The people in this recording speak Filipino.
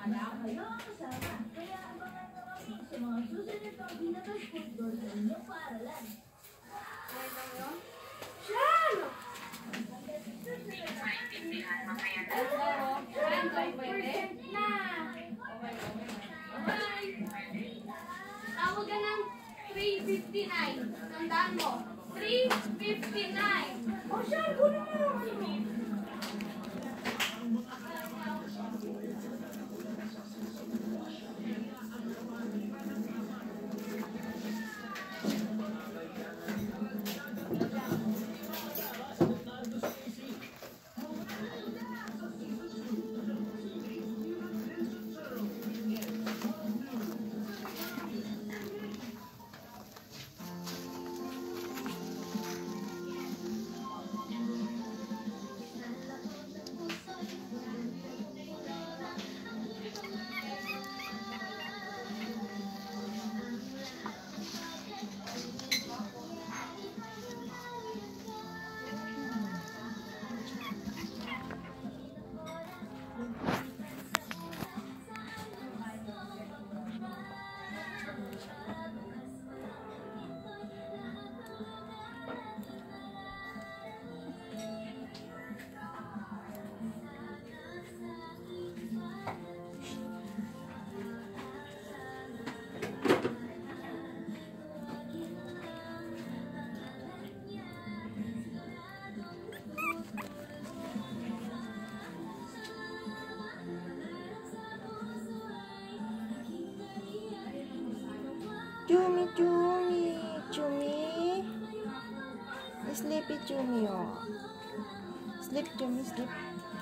Kayo ang kasama. Kaya abangan nyo kami sa mga susunod pang pinaka-football sa inyong paaralan. Siyan! Tawag ka ng 359. Tandaan mo. 359. O siya, kunin mo yung ano. Chumie, chumie, chumie. Sleepy chumie, oh. Sleep, chumie, sleep.